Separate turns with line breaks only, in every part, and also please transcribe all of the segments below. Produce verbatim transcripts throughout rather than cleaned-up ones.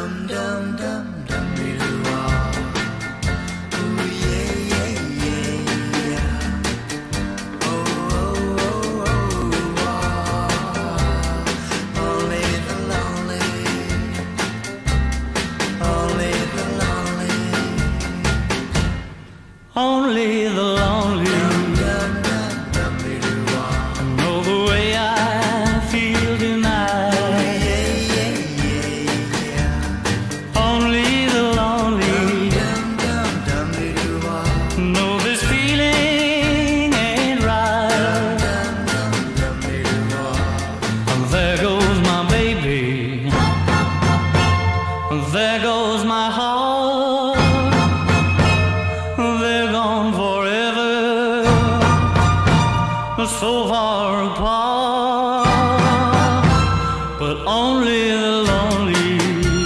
Only the lonely know the way I feel tonight. Only the lonely know this feeling ain't right. There goes my baby, there goes my heart. They're gone forever, so far apart. But only the lonely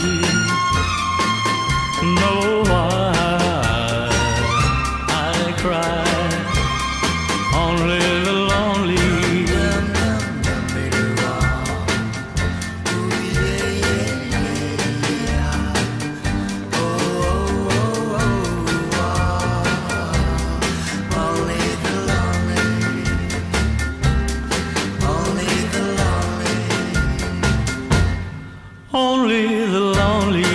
know why I cry. Only the lonely. Only the lonely